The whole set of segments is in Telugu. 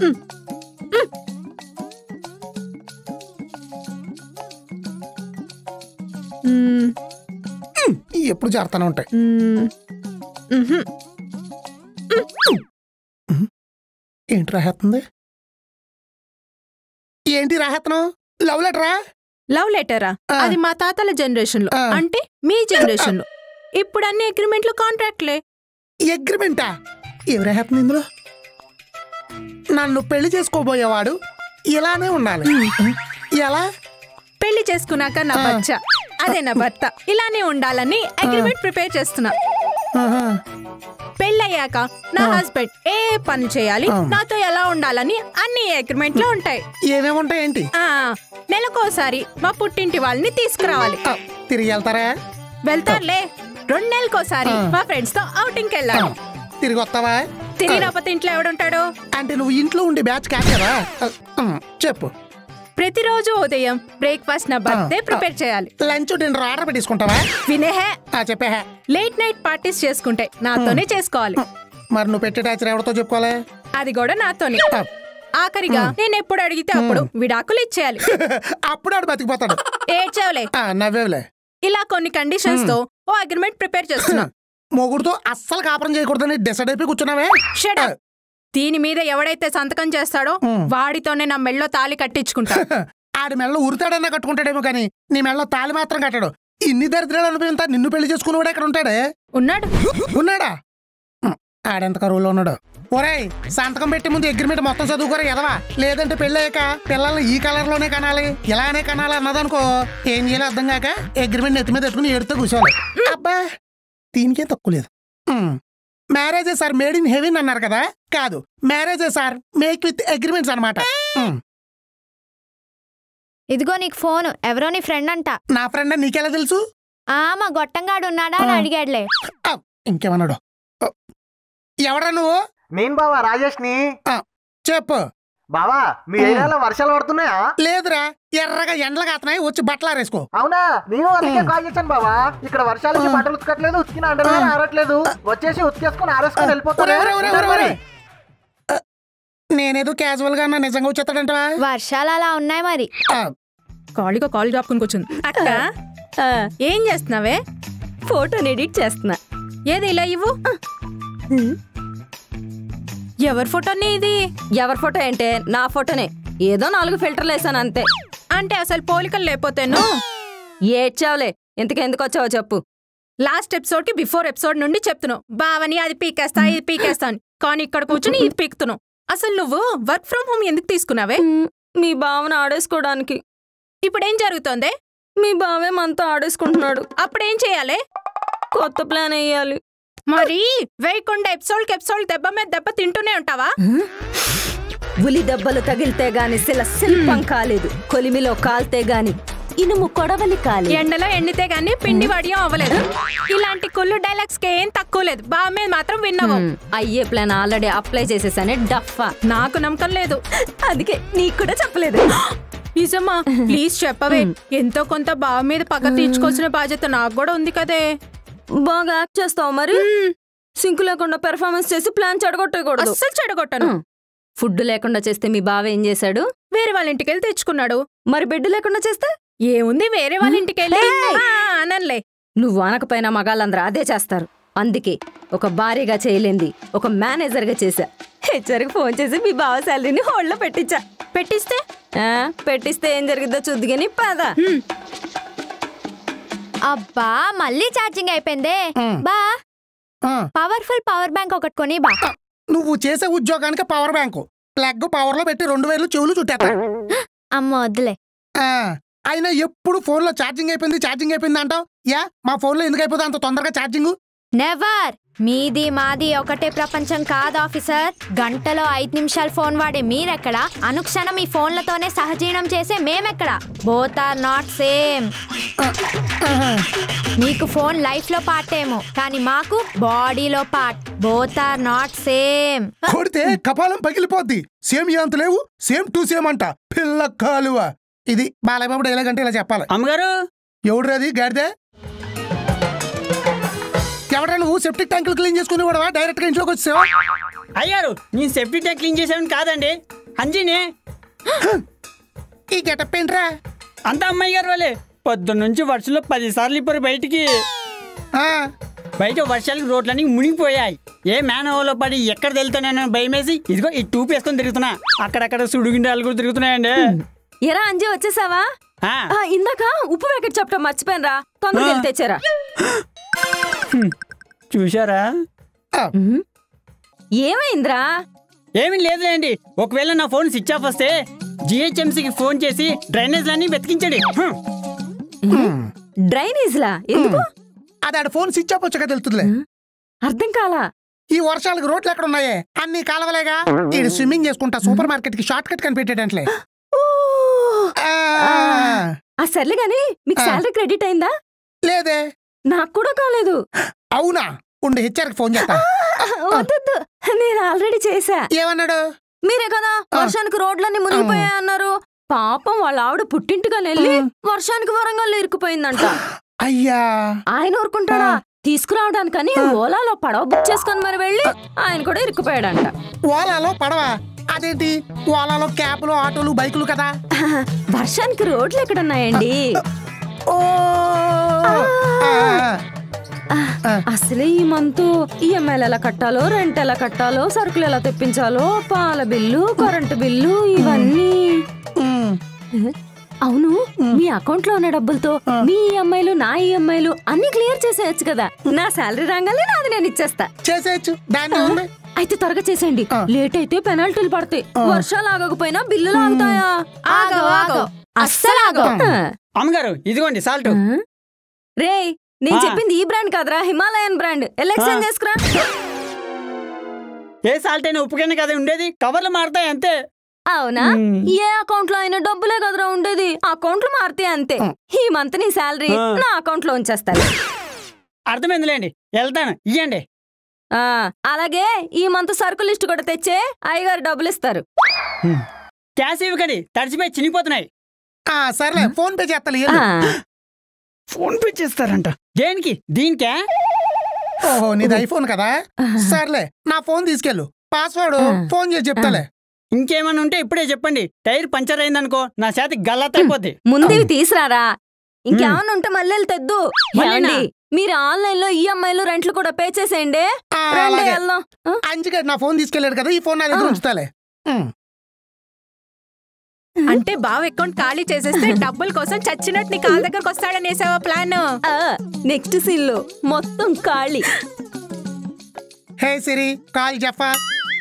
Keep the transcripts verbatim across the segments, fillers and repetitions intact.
ఎప్పుడు చేస్తానే ఉంటాయి. ఏంటి రాహేస్తుంది? ఏంటి రాహేతనం? లవ్ లెటరా? లవ్ లెటరా? అది మా తాతల జనరేషన్ లో, అంటే మీ జనరేషన్ లో. ఇప్పుడు అన్ని అగ్రిమెంట్లు కాంట్రాక్ట్లే. అగ్రిమెంటా? ఏం రాహేతుంది ఇందులో? నన్ను పెళ్లి చేసుకోబోయేవాడు ఇలానే ఉండాలి. ఎలా? పెళ్లి చేసుకున్నాక నా బచ్చా, అదే నా భర్త, ఇలానే ఉండాలని అగ్రిమెంట్ ప్రిపేర్ చేస్తున్నా. పెళ్ళయ్యాక నా హస్బెండ్ ఏ పని చేయాలి, నాతో ఎలా ఉండాలని అన్ని అగ్రిమెంట్ లో ఉంటాయి. ఏమేమి ఉంటాయి ఏంటి? నెలకోసారి మా పుట్టింటి వాళ్ళని తీసుకురావాలి. తిరిగి వెళ్తారా? వెళ్తారులే. రెండు నెలలకోసారి మా ఫ్రెండ్స్ తో ఔటింగ్ వెళ్ళాలి. తిరిగి వస్తావా? తిరిగి రాకపోతే ఇంట్లో ఎవడుంటాడు? అంటే నువ్వు ఇంట్లో ఉండే బ్యాచ్ కాదు కదా. చెప్పు. ప్రతిరోజు ఉదయం బ్రేక్ఫాస్ట్ నా బర్త్డే ప్రిపేర్ చేయాలి. లంచ్ డిన్నర్ ఆర్డర్ పెట్టించుకుంటావా? వినేహే చెప్పే. లేట్ నైట్ పార్టీస్ చేసుకుంటే నాతోనే చేసుకోవాలి. మరి నువ్వు పెట్టే టాచర్ ఎవరితో చెప్పుకోవాలి? అది కూడా నాతోనే. ఆఖరిగా నేను ఎప్పుడు అడిగితే అప్పుడు విడాకులు ఇచ్చేయాలి. అప్పుడు ఆడు బతికిపోతాడు. ఏడ్చావులే, నవ్వేవులే. ఇలా కొన్ని కండిషన్స్ తో ఓ అగ్రిమెంట్ ప్రిపేర్ చేస్తున్నా. మొగుడుతో అస్సలు కాపురం చేయకూడదని డిసైడ్ అయిపోయి కూర్చున్నావే. దీని మీద ఎవడైతే సంతకం చేస్తాడో వాడితోనే నా మెళ్ళో తాళి కట్టించుకుంటా. ఆడి మెళ్ళో ఉరితాడన్నా కట్టుకుంటాడేమో కానీ నీ మెళ్ళో తాళి మాత్రం కట్టాడు. ఇన్ని దరిద్రాలు అనుభవింతా నిన్ను పెళ్లి చేసుకుని ఎక్కడ ఉంటాడే? ఉన్నాడు. ఉన్నాడా? ఆడెంత కరువులో ఉన్నాడు. ఒరేయ్, సంతకం పెట్టే ముందు అగ్రిమెంట్ మొత్తం చదువుకోరా ఎదవా. లేదంటే పెళ్ళయ్యాక పిల్లల్ని ఈ కలర్ లోనే కనాలి, ఇలానే కనాలి అన్నదనుకో ఏం చేయాలి అర్థం కాక అగ్రిమెంట్ నెత్తి మీద ఎత్తుకుని ఏడుతో కూర్చోవాలి. అబ్బా, దీనికేం తక్కువ లేదు. మ్యారేజే సార్ మేడ్ ఇన్ హెవెన్ అన్నారు కదా. కాదు, మ్యారేజే సార్ మేక్ విత్ అగ్రిమెంట్స్ అనమాట. ఇదిగో నీకు ఫోన్. ఎవరో నీ ఫ్రెండ్ అంట. నా ఫ్రెండ్ నీకెలా తెలుసు? ఆ మా గొట్టంగాడు ఉన్నాడా అని అడిగాడులే. ఇంకేమన్నాడు? ఎవడా నువ్వు? నేను బావా రాజేష్ ని. చెప్పు బావా, మీ ఏరియాలో వర్షాలు పడుతున్నాయా? లేదురా, ఎర్రగా ఎండలు కాస్తున్నాయి, వచ్చి బట్టలు ఆరేసుకో. అవునా? నేను అందుకే కాల్ చేశాను బావా. ఇక్కడ వర్షాలకి బట్టలు ఉతకట్లేదు, ఉతికిన అండర్వేర్ ఆరట్లేదు. వచ్చేసి ఉతికేసుకుని ఆరేసుకొని వెళ్ళిపోతారు. నేనేదో క్యాజువల్ గా నిజంగా వచ్చేస్తాడంటవా? వర్షాలు అలా ఉన్నాయి మరి. కాళీగా కాల్ జాపుకుని కూర్చుంది. అక్క ఏం చేస్తున్నావే? ఫోటోని ఎడిట్ చేస్తున్నా. ఏది ఇలా ఇవ్వు. ఎవరి ఫోటోని ఇది? ఎవరి ఫోటో అంటే నా ఫోటోనే. ఏదో నాలుగు ఫిల్టర్లు వేసాను అంతే. అంటే అసలు పోలికలు లేకపోతేను ఏడ్చావులే. ఇంతకెందుకు వచ్చావో చెప్పు. లాస్ట్ ఎపిసోడ్ కి బిఫోర్ ఎపిసోడ్ నుండి చెప్తున్నావు బావని అది పీకేస్తా ఇది పీకేస్తా అని. కానీ ఇక్కడ కూర్చొని ఇది పీకుతున్నావు. అసలు నువ్వు వర్క్ ఫ్రమ్ హోమ్ ఎందుకు తీసుకున్నావే? మీ బావని ఆడేసుకోవడానికి. ఇప్పుడేం జరుగుతోంది? మీ బావే మనతో ఆడేసుకుంటున్నాడు. అప్పుడేం చేయాలి? కొత్త ప్లాన్ వేయాలి. మరి వేయకుండా ఎపిసోడ్ కి ఎపిసోడ్ దెబ్బ మీద దెబ్బ తింటూనే ఉంటావా? ఉలి దెబ్బలు తగిలితే గాని శిల శిల్పం కాలేదు, కొలిమిలో కాల్తే గాని ఇనుము కొడవలి కాలేదు, ఎండలో ఎండితే గాని పిండి వడియం అవ్వలేదు. ఇలాంటి కుళ్ళు డైలాగ్స్ కి ఏం తక్కువ లేదు. బావ మీద మాత్రం విన్నావు. అయ్యే ప్లాన్ ఆల్రెడీ అప్లై చేసేసానే డఫా. నాకు నమ్మకం లేదు, అందుకే నీకు కూడా చెప్పలేదు. నిజమా? ప్లీజ్ చెప్పవే. ఎంతో కొంత బావ మీద పగ తీర్చుకోవాల్సిన బాధ్యత నాకు కూడా ఉంది కదే. బాగా యాక్ట్ చేస్తావు మరి. సింకు లేకుండా పెర్ఫార్మెన్స్ చేసి ప్లాన్ చెడగొట్టకూడదు. అస్సలు చెడగొట్టను. ఫుడ్ లేకుండా చేస్తే మీ బావ ఏం చేశాడు? వేరే వాళ్ళ ఇంటికి వెళ్ళి తెచ్చుకున్నాడు. మరి బెడ్ లేకుండా చేస్తే ఏముంది, వేరే వాళ్ళ ఇంటికి వెళ్ళి అనలే. నువ్వు అనకపోయినా మగాళ్ళందరూ అదే చేస్తారు. అందుకే ఒక భారీగా చేయలేంది ఒక మేనేజర్ గా చేశా. హెచ్ఆర్ కి ఫోన్ చేసి మీ బావ శాలరీని హోల్డ్ లో పెట్టించా. పెట్టిస్తే పెట్టిస్తే ఏం జరిగిద్దో చూద్దుగాని పద. అబ్బా, మళ్ళీ ఛార్జింగ్ అయిపోయిందే. బా పవర్ఫుల్ పవర్ బ్యాంక్ ఒకటి కొని బా. నువ్వు చేసే ఉద్యోగానికి పవర్ బ్యాంకు ప్లగ్ పవర్ లో పెట్టి రెండు వేలు చెవులు చుట్టేస్తా. అమ్మ వద్దులే. అయినా ఎప్పుడు ఫోన్ లో ఛార్జింగ్ అయిపోయింది ఛార్జింగ్ అయిపోయింది అంటావు. యా, మా ఫోన్ లో ఎందుకు అయిపోతుంది అంత తొందరగా ఛార్జింగ్? నెవర్. మీది మాది ఒకటే ప్రపంచం కాదు ఆఫీసర్. గంటలో ఐదు నిమిషాలు ఫోన్ వాడే మీరెక్కడ, అనుక్షణం ఈ ఫోన్లతోనే సహజీవనం చేసే మేమెక్కడ? Both are not same. మీకు ఫోన్ లైఫ్ లో పార్ట్ ఏమో, కానీ మాకు బాడీలో part. Both are not same. కొడితే కపాలం పగిలిపోద్ది. సేమ్ అంత లేవు, సేమ్ టు సేమ్ అంట. పిల్ల కాలువ. ఇది బాలయ్యబాబు డైలాగ్ అంటే ఇలా చెప్పాలి. అమ్మగారు ఎవడ్రాది గాడిదే? ఎవడా నువ్వు? సెప్టిక్ ట్యాంకులు క్లీన్ చేసుకుని కూడా డైరెక్ట్ గా ఇంట్లోకి వచ్చావా? అయ్యారు నేను సేఫ్టీ ట్యాంక్ క్లీన్ చేసాను కాదండి, అంజీని. ఈ గెటప్ ఏంట్రా? అంతా అమ్మాయి గారు వాళ్ళే. పొద్దున్న నుంచి వర్షంలో పది సార్లు ఇప్పుడు బయటికి. బయట వర్షాలకు రోడ్లన్నీ మునిగిపోయాయి. ఏ మేనవలో పడి ఎక్కడ వెళ్తానని భయం వేసి ఇదిగో ఈ టూప్ వేసుకొని తిరుగుతున్నా. అక్కడక్కడ సుడుగుండాలు కూడా తిరుగుతున్నాయండి. ఎరా అంజీ వచ్చేసావా? ఇందాక ఉప్పు ప్యాకెట్ చెప్పడం మర్చిపోయాను రా, తొందరగా వెళ్ళి తెచ్చారా. చూసారా? ఏమైందిరా? ఏమీ లేదులేండి. ఒకవేళ నా ఫోన్ స్విచ్ ఆఫ్ వస్తే జిహెచ్ఎంసీకి ఫోన్ చేసి డ్రైనేజ్ లన్నీ వెతికించండి. డ్రైనేజ్ లా ఎందుకు? అది ఆడ ఫోన్ స్విచ్ ఆఫ్ వచ్చాక తెలుతుందిలే. అర్థం కాలా? ఈ వర్షాలకు రోడ్లు ఎక్కడ ఉన్నాయే? అన్ని కాలవలేగా. ఈ స్విమ్మింగ్ చేసుకుంటా సూపర్ మార్కెట్ కి షార్ట్ కట్ కనిపెట్టేటంట్లే. ఆ సర్లే గాని మీకు శాలరీ క్రెడిట్ అయిందా? లేదే. నాకు కూడా కాలేదు. అవునా? ఉండి హెచ్ఆర్కి ఫోన్ చేస్తా. వద్దు, నేను ఆల్రెడీ చేసా. ఏమన్నాడు? మీరే కదా వర్షానికి రోడ్లన్నీ మునిగిపోయాయి అన్నారు. పాపం వాళ్ళ ఆవిడ పుట్టింటిగా వెళ్ళి వర్షానికి వరంగల్లో ఇరుక్కుపోయిందంట. అయ్యా, ఆయన ఊరుకుంటాడా? తీసుకురావడానికని ఓలాలో పడవ బుక్ చేసుకొని మరి వెళ్ళి ఆయన కూడా ఇరుక్కుపోయాడంట. ఓలాలో పడవ? అదేంటి? ఓలాలో క్యాబ్లు, ఆటోలు, బైకులు కదా. వర్షానికి రోడ్లు ఎక్కడున్నాయండి? అసలే ఈ మంత్ ఈఎంఐలు ఎలా కట్టాలో, రెంట్ ఎలా కట్టాలో, సరుకులు ఎలా తెప్పించాలో, పాల బిల్లు, కరెంటు బిల్లు ఇవన్నీ. అవును, మీ అకౌంట్ లో ఉన్న డబ్బులతో మీ ఈఎంఐలు, నా ఈఎంఐలు అన్ని క్లియర్ చేసేయచ్చు కదా. నా శాలరీ రాగానే నాది నేను ఇచ్చేస్తా. చేసేయచ్చు. అయితే త్వరగా చేసేయండి, లేట్ అయితే పెనాల్టీలు పడతాయి. వర్షాలు ఆగకపోయినా బిల్లులు ఆగుతాయా? అస్సలు ఆగో. అమ్మగారు ఇదిగోండి సాల్ట్. రే, నేను చెప్పింది ఈ బ్రాండ్ కాదురా, హిమాలయన్ బ్రాండ్. ఎలక్షన్ చేసుకురా. ఏ సాల్ట్ అయినా ఉప్పుకైనా కదా ఉండేది, కవర్లు మారుతాయి అంతే. అవునా? ఏ అకౌంట్ లో అయినా డబ్బులే కదరా ఉండేది, అకౌంట్లు మారితే అంతే. ఈ మంత్ నీ శాలరీ నా అకౌంట్ లో ఉంచేస్తాను. అర్థమైందిలేండి, వెళ్తాను. ఇయ్యండి. అలాగే ఈ మంత్ సరుకు లిస్ట్ కూడా తెచ్చే, అయ్యగారు డబ్బులు ఇస్తారు. క్యాష్ ఇవ్వకండి, తడిచిపోయి చినిగిపోతున్నాయి. సర్లే, ఫోన్ పే చేస్తాను. ఫోన్ పే చేస్తారంట? దేనికి? దీనికే? ఓహో, నీది ఐఫోన్ కదా. సర్లే, నా ఫోన్ తీసుకెళ్ళు, పాస్వర్డ్ ఫోన్ చేసి చెప్తాలే. ఇంకేమన్నా ఉంటే ఇప్పుడే చెప్పండి. టైర్ పంచర్ అయిందనుకో నా చేతి గల్లాత అయిపోద్ది. ముందువి తీసురారా, ఇంకేమన్నా ఉంటే మళ్ళీ తెద్దు. మీరు ఆన్లైన్ లో ఈఎంఐలు, రెంట్లు కూడా పే చేసేయండి. అంచుగా నా ఫోన్ తీసుకెళ్ళాడు కదా, ఈ ఫోన్ నా దగ్గర ఉంచుతాలే. అంటే బావ అకౌంట్ ఖాళీ చేసేస్తే డబ్బుల కోసం చచ్చినట్టు నీ కాళ్ళ దగ్గరకు వస్తాడనేసావా ప్లాన్? నెక్స్ట్ సీన్ లో మొత్తం ఖాళీ. Hey Siri, call Jafa.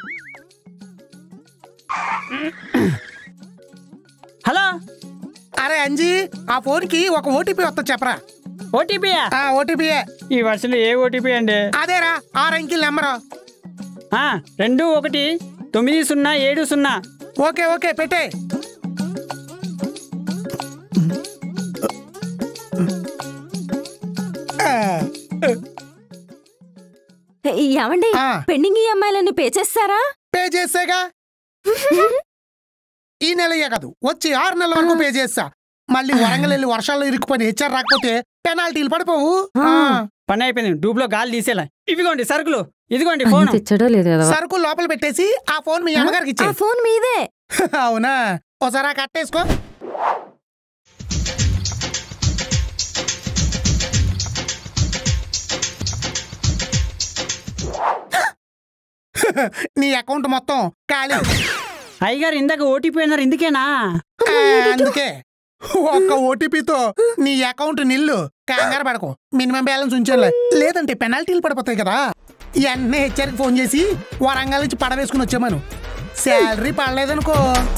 Hello. అరే అంజీ, ఆ ఫోన్ కి ఒక ఓటీపీ వస్తా చెప్పరా. ఓటీపీయా? ఓటీపీయే. ఈ వర్షంలో ఏ ఓటీపీ అండి? అదేరా, ఆరు అంకెల నెంబరు. రెండు ఒకటి తొమ్మిది సున్నా ఏడు సున్నా. ఓకే ఓకే, పెట్టే. ఏమండి, పెండింగ్ ఈఎంఐలన్నీ పే చేస్తారా? పే చేసేగా. ఈ నెలయే కాదు, వచ్చి ఆరు నెలల వరకు పే చేస్తా. మళ్ళీ వరంగల్ వెళ్ళి వర్షాల్లో ఇరుక్కుపోయి హెచ్ఆర్ రాకపోతే పెనాల్టీలు పడిపోవు. పని అయిపోయింది, డూబ్ లో గాలి తీసేలా. ఇవిగోండి సరుకులు, ఇదిగోండి ఫోన్. సరుకులు లోపల పెట్టేసి ఆ ఫోన్ మీ అమ్మగారికి ఇచ్చే. ఫోన్ మీదే. అవునా? ఒకసారి కట్టేసుకో. నీ అకౌంట్ మొత్తం ఖాళీ. అయ్యగారు ఇందాక ఓటీపీ అన్నారు, ఇందుకేనా? అందుకే. ఒక్క ఓటీపీతో నీ అకౌంట్ నిల్లు. కంగారు పడకు, మినిమం బ్యాలెన్స్ ఉంచాలి, లేదంటే పెనాల్టీలు పడిపోతాయి కదా. వెంటనే హెచ్ఆర్కి ఫోన్ చేసి వరంగల్ నుంచి పడవేసుకుని వచ్చామను. శాలరీ పడలేదనుకో.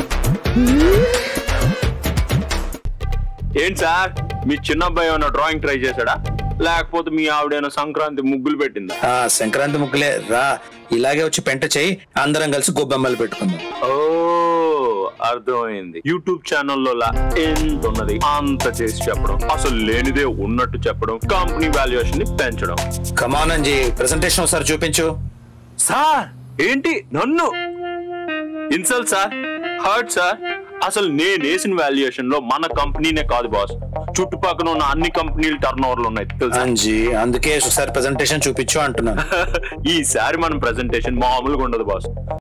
ఏంటి సార్, మీ చిన్న అబ్బాయి ఏమైనా డ్రాయింగ్ ట్రై చేశాడా, లేకపోతే మీ ఆవిడైనా సంక్రాంతి ముగ్గులు పెట్టిందా? సంక్రాంతి ముగ్గులే రా, ఇలాగే వచ్చి పెంట చేయి, అందరం కలిసి గొబ్బెమ్మలు పెట్టుకుందాం. ఓ అర్థమైంది. యూట్యూబ్ ఛానల్లో ఎంత ఉన్నది అంత చేసి చెప్పడం, అసలు లేనిదే ఉన్నట్టు చెప్పడం, కంపెనీ వాల్యుయేషన్ ని పెంచడం. కమాన్ అంజీ, ప్రెజెంటేషన్ ఒకసారి చూపించు. సార్ ఏంటి నన్ను ఇన్సల్ట్ సార్, హర్ట్ సార్, అసలు నేను వేసిన వాల్యుయేషన్ లో మన కంపెనీనే కాదు బాస్, చుట్టుపక్కల ఉన్న అన్ని కంపెనీలు టర్న్ ఓవర్లు ఉన్నాయి తెలుసా. అందుకే ఒకసారి ప్రెజెంటేషన్ చూపించు అంటున్నాను. ఈసారి మన ప్రెజెంటేషన్ మామూలుగా ఉండదు బాస్.